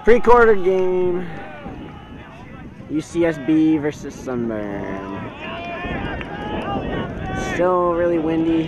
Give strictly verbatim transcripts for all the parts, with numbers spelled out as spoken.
Pre-quarter game, U C S B versus Sunburn. Still really windy.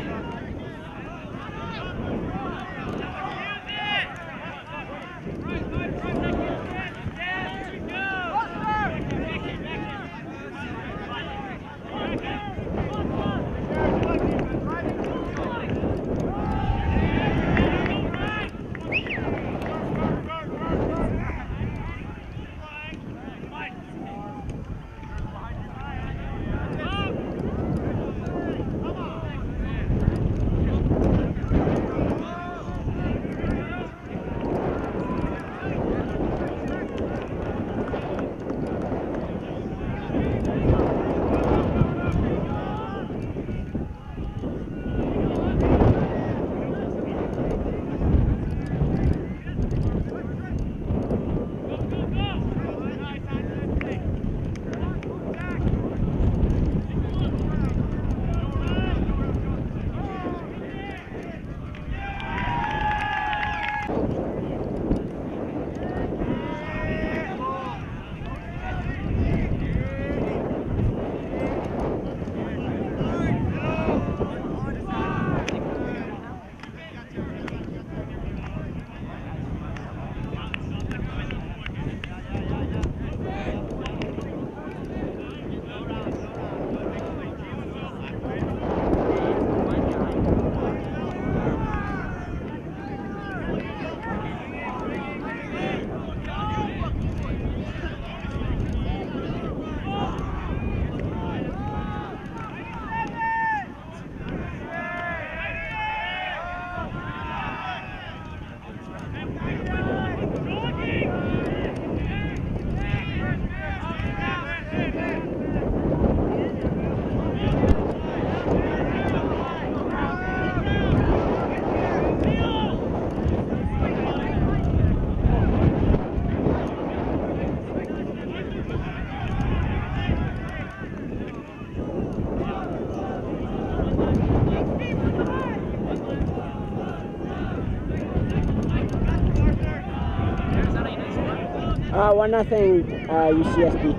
Uh, one nothing uh, U C S B.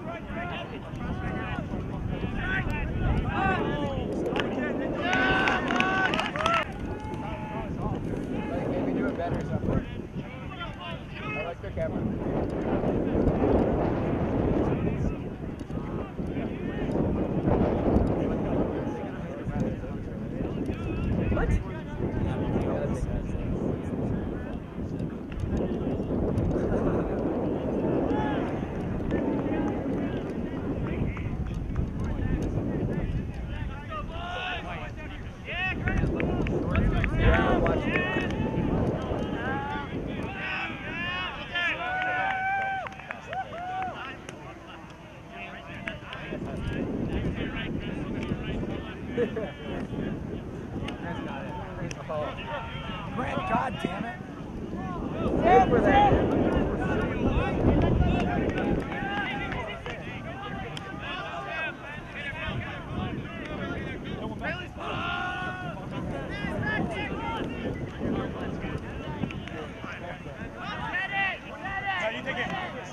Grant, God damn it. Stand for that. You take it.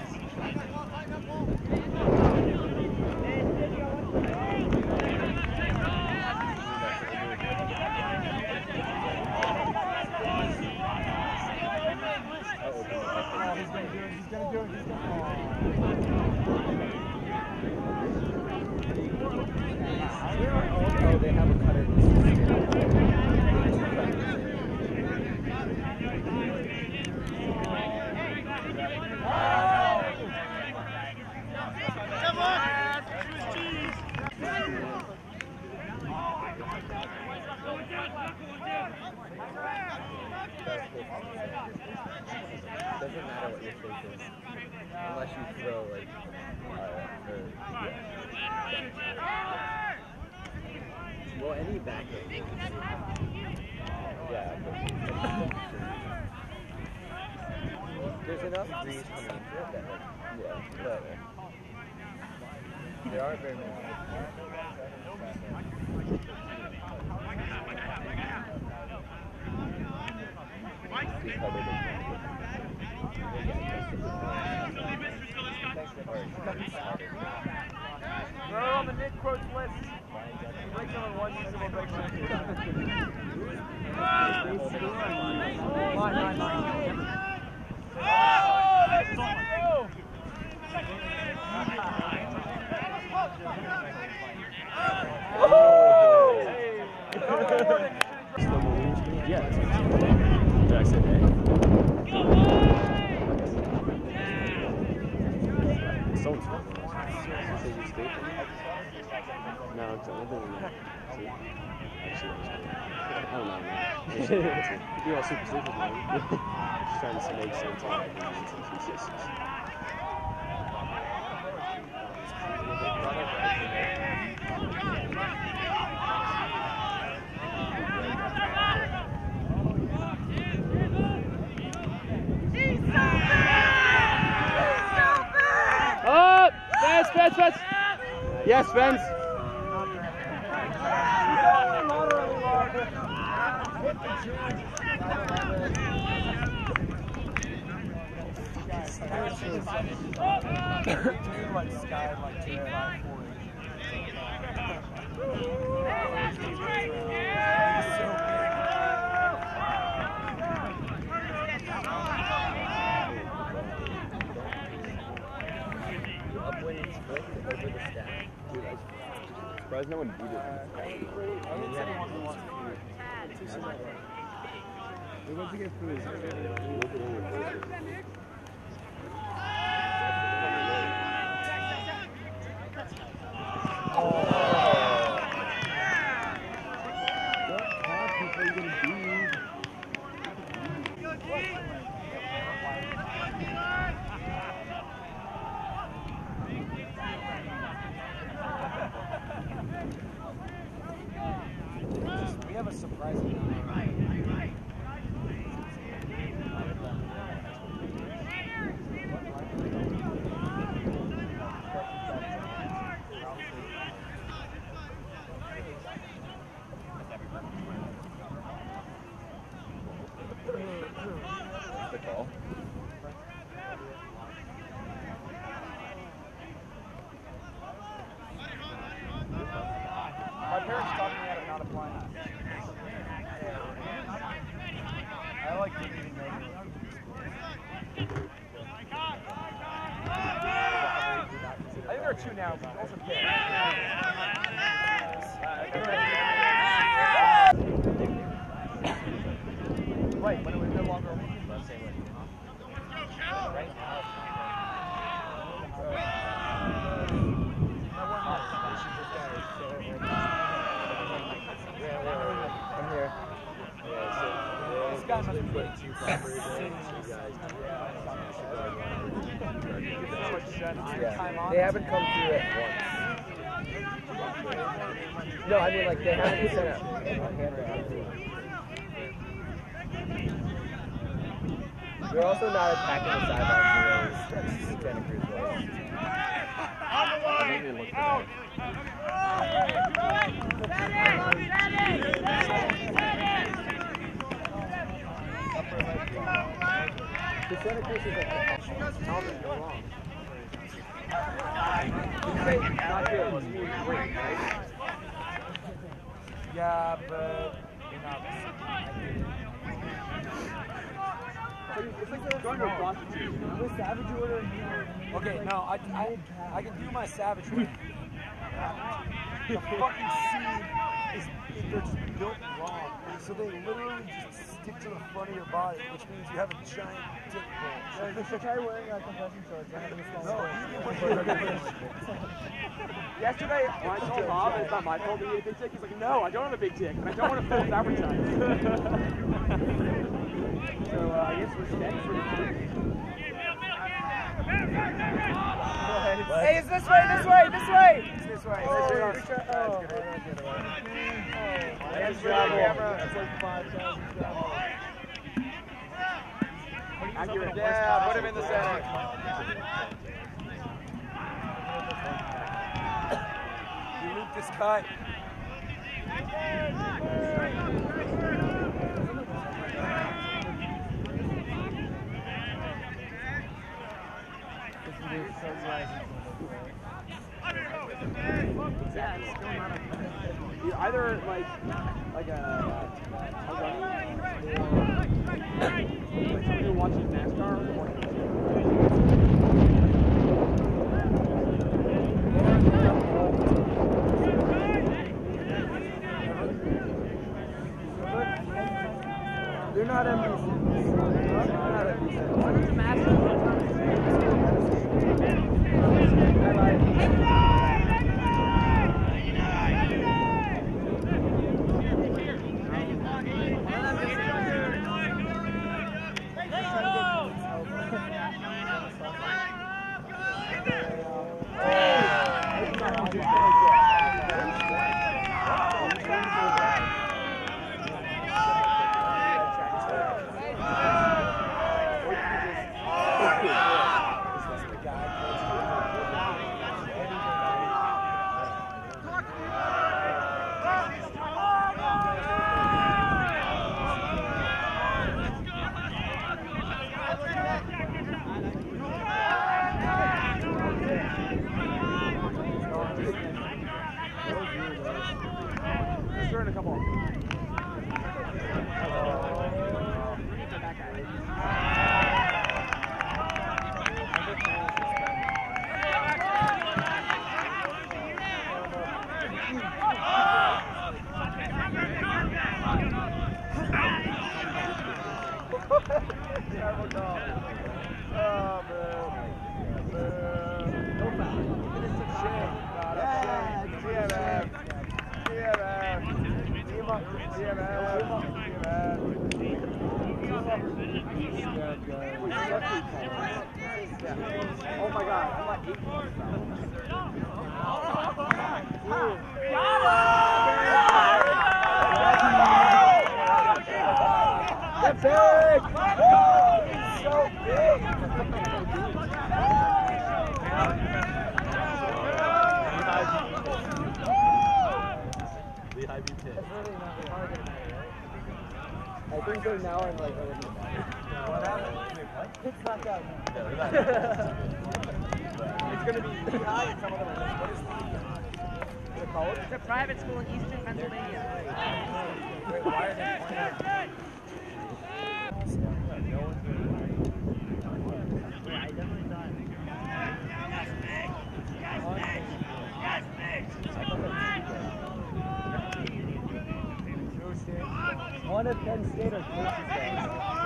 Oh, they have a cutter. Doesn't matter what your shape is, unless you throw like, uh, or, yeah. Well, any back end. Yeah. There's enough degrees coming into it that, like, yeah, but there aren't very many. They're on the Nick Croach list. Breaks on one, use them breaks on two. Nine, nine, nine. Oh, let's go! Yeah. Did I say that? Sold. No, it's another one. See? I don't know, man. You're all superstitious, man. Just trying to make sense out of it. Oh! Spence, Spence, Spence! Yes, Spence! Surprised no one beat it. We're about to get through this. We have a surprising are two now, but also pick. Wait, when it was no longer a week. Let's say what right now. I'm here. Yeah, so This guy must be put two properties in, so you guys Yeah. They haven't come through it once. No, I mean like they haven't sent a They're also not attacking the sidelines. Santa Cruz was. Maybe look better. The Santa Cruz is like tell them go wrong. Not good. Great, right? Yeah, but you're not. It's like going to a prostitute. The savage order. Okay, no, I, I, I can do my savage order. The fucking scene is, they're just built wrong. So they literally just stick to the front of your body, which means you have a giant dick ball. Yeah, you should try wearing a compression shorts. No, yesterday, when I told Bob it's not my fault that he had a big dick, he's like, no, I don't have a big dick, and I don't want to false advertise. So uh, I guess we're steady for the team. Hey, it's this way, this way, this way! It's this way. Oh, this way. Oh, oh, that's good. Oh, that's travel. That's like five thousand travel. Yeah, put him in the center. You loop this guy. Yeah, it's still not a you either like like a, a running or like somebody who watches NASCAR or they're not M V Cs. They're not M V Cs. What is the master? Oh my god, I'm like eight points now. Get big! It's so big! The I B pit. I think they're now in like already. What happened? It's knocked out. It's going to be high in some of them. What is the college? It's a private school in Eastern Pennsylvania. Wait, why are they playing? No one's doing it. Yeah, I definitely thought. one of Penn State or Case's games.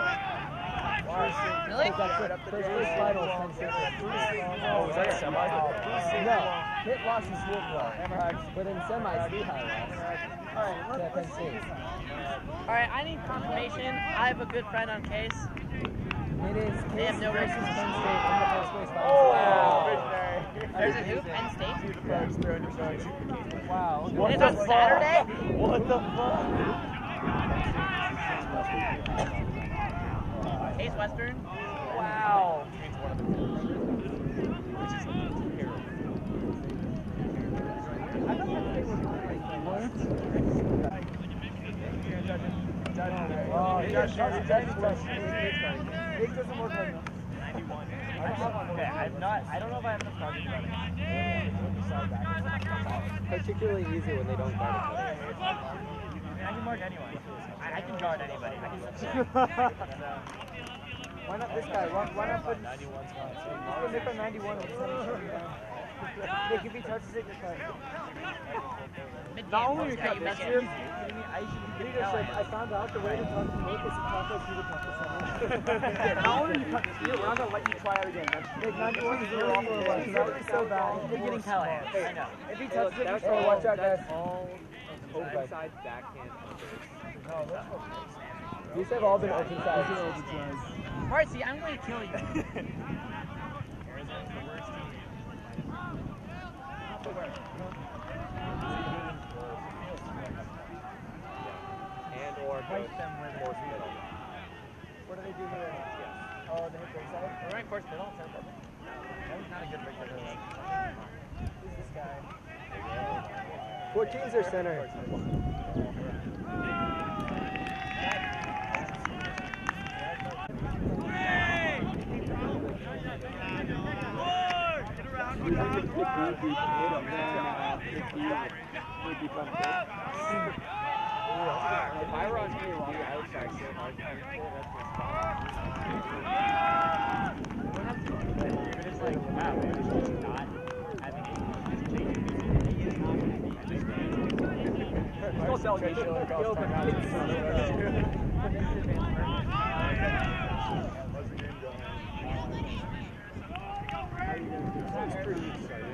Really? That's it. First place final, Penn State. Oh, was that a semi? No, Pitt lost in school play. But in semis, Lehigh lost. To Penn State. Alright, I need confirmation. I have a good friend on case. It is They have Case no versus races. Penn State in the first place final. Oh, Or is it who? Penn State? wow. And it's on Saturday? What the fuck? Case Western? Wow. Oh, yeah, sure. It doesn't work like that. I'm not, I don't know if I have enough project about it. Particularly easy when they don't guard it. I can mark anyone. I, I can guard anybody. I can Why not this guy? Why, why not put ninety-one spots? Put Nick on ninety-one with seventy-seven guys. Nick, if he touches it, you're cut. Not only are you cut this year, I found out the way to talk to Nick is to talk like you to talk to someone. Not only are you cut this year, we're not going to let you try it again. Nick, ninety-one is really off the way. That would be so bad. You're getting Callahan. I know. If he touches it, you're cut. Watch out, guys. Open side backhand. These have all been open sides. Marcy, I'm going to kill you. And or Fight them with force middle. What do they do here? Oh, they hit both sides? We're right, force middle. Sounds perfect. That was not a good break for this. Who's this guy? fourteens are center. If I were on me along the outside, so hard to it's like, wow, maybe it's just not having any. Don't tell me. That's pretty exciting.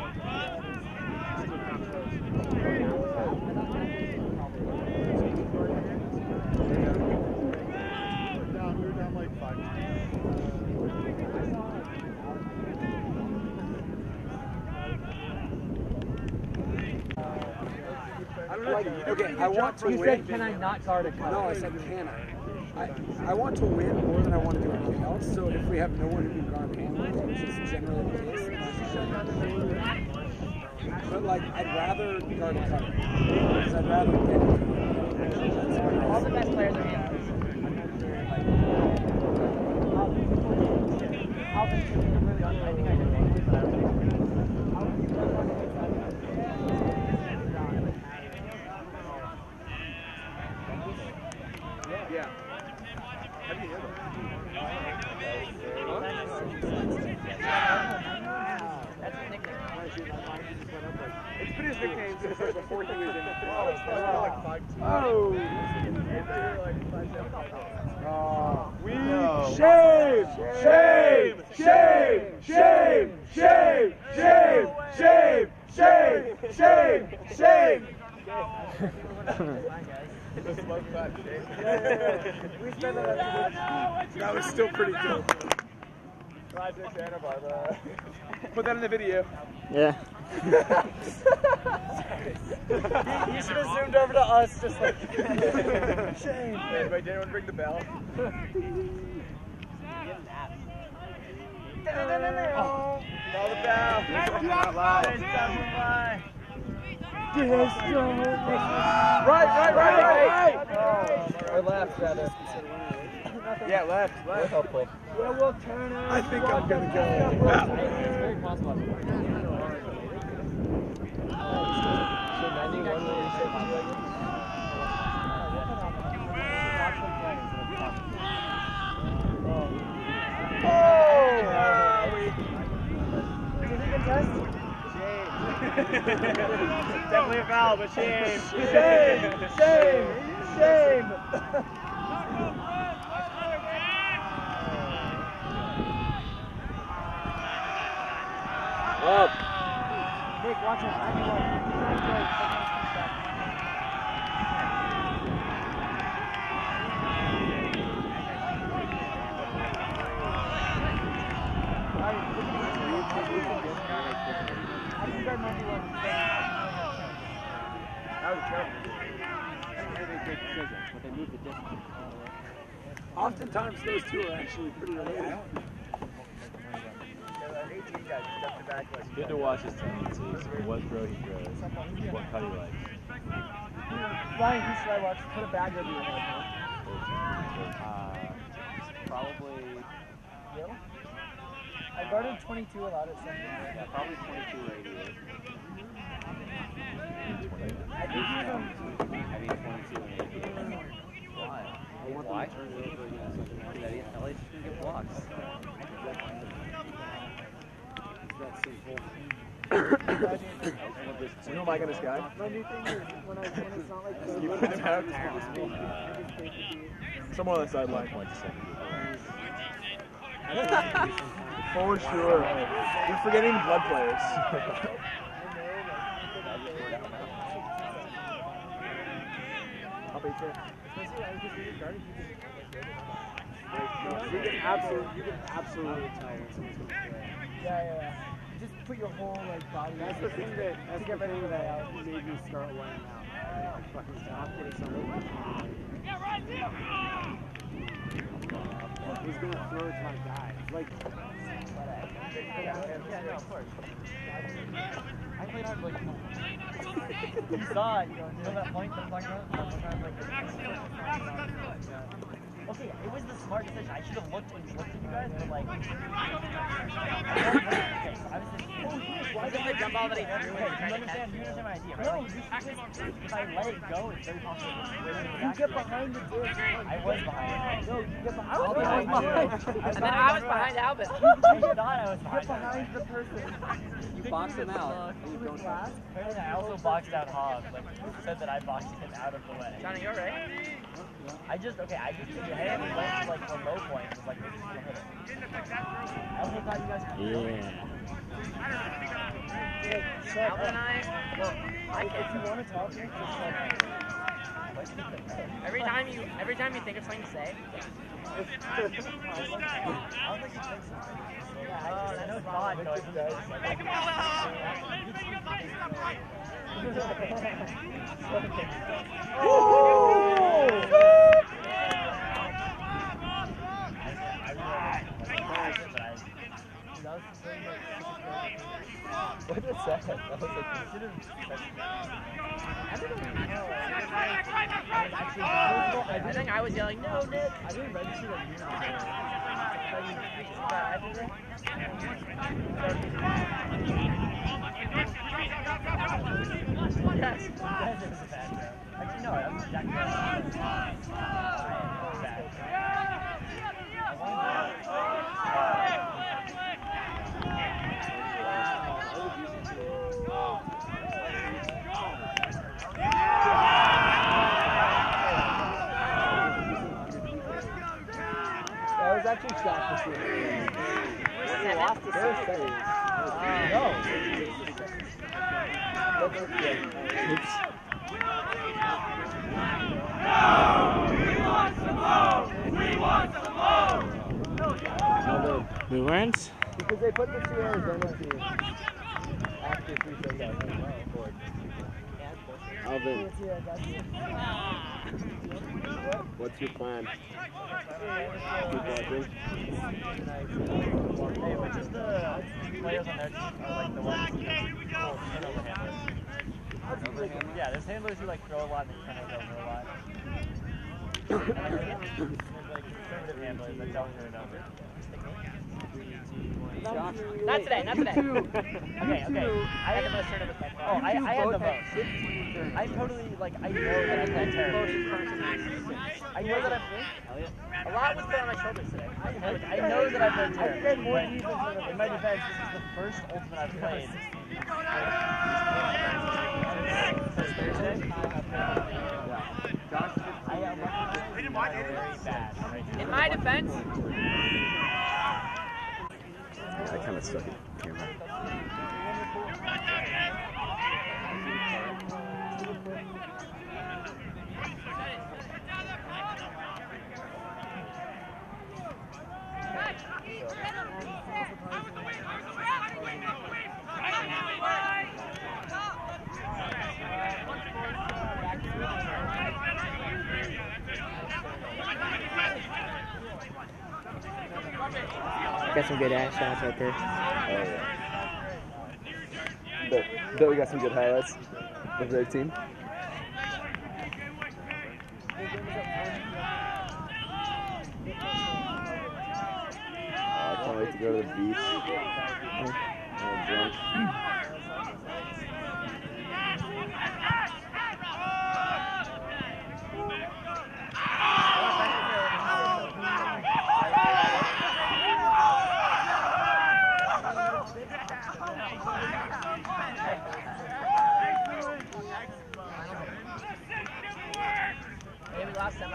Like, okay, I want to You win. said, can I not guard a cut? No, I said, can I? I, I want to win more than I want to do anything else. So if we have no one who can guard handles, which is generally the case, but like, I'd rather guard a cut because I'd rather get it. All the best players are handlers. Yeah. How do you handle That's his nickname. It's been his nickname since before he was in the oh, Oh. oh. We Shame! Shame! Shame! Shame! Shame! Shame! Shame! Shame! Shame! Shame! That was still pretty good. Project Santa Barbara. Put that in the video. Yeah. You should have zoomed over to us, just like. Shame. Wait, wait, did anyone ring the bell? Oh, call the bell. Not live. Right, right, right, right. Or left, rather. Yeah, left. Left. Hopefully. I think I'm gonna go that way. It's very possible. So ninety-one will reset my leg. Definitely a foul, but shame. Shame! Shame! shame! Up. Nick, watch him. Oftentimes those two are actually pretty related. It's good to watch his tendencies, what throw he throws, what cut he likes. Ryan, who should I watch? Put a bag over your head. Uh, probably, Will? I guarded twenty-two a lot at Sunday. yeah, probably twenty-two or eighty-eight. I think he's on. I mean, twenty-two and eighty-eight. Why? Why? Because L A's just gonna get blocks. That simple. You know Mike and this guy? My new thing is when, I, when it's not like You put it down. Someone on the sideline. For sure. You're forgetting blood players. I'll be there. You can absolutely, you can absolutely tell when someone's going to play. Yeah, yeah, yeah. Just put your whole like body. That's the thing that that's get the ready thing for that that. made me start laying out. Like fucking stop getting something. He's gonna throw it to my guy. Like Yeah, no, of course. I played hard like you saw it, you know, you know that point that I'm talking about? Sometimes, like, okay, it was the smart decision. I should have looked and looked at you guys, but like, okay, so I was just, oh, why did I jump all that he threw? Okay, you understand? You understand my idea, right? No, like, if I let it go, it's very possible. You get behind the dish. I was behind. No, you get behind. I was behind. And then I was behind Albin. I thought I was behind. Get behind the person. You box him out. You don't last. Apparently, I also boxed out Hog. Like, said that I boxed him out of the way. Johnny, you're right. I just, okay, I just did your head and went to like the low point and was like, this is gonna hit it. I also thought you guys could do it. yeah. Albin and I, well, I If you want to talk to me, just like, every time you, every time you think of something to say, I don't think you think so. Yeah, I, I know it's odd going through this. What was that? That was like, you should have I think I was yelling, no, Nick. I didn't register that you were Yes. Actually, no, that was Jack. That was actually shot for sure. Seven. Lost the first series. No. Oops. We weren't? Because they put the two Arizona teams after three shutouts. Alvin, what's your plan? Keep watching. Hey, which is the players on their team are like the ones who turnover handlers? Yeah, there's handlers who like throw a lot and they turn it over a lot. And like, there's like conservative handlers that don't turn it over. Not today, not today. Okay, okay. I had the most turnovers by far. Oh, I, I had the most. I totally, like, I know that I'm that terrible. I know that I'm... A lot was put on my shoulders today. I, like, I know that I've been terrible. I've more defense than in my defense, this is the first ultimate I've played. Since Thursday? I very bad right now. In my defense, I kind of suck at camera. Got some good ass shots right there. Oh, yeah. Bet, bet we got some good highlights of their team. Oh, I can't wait to go to the beach. I'm drunk. maybe last time I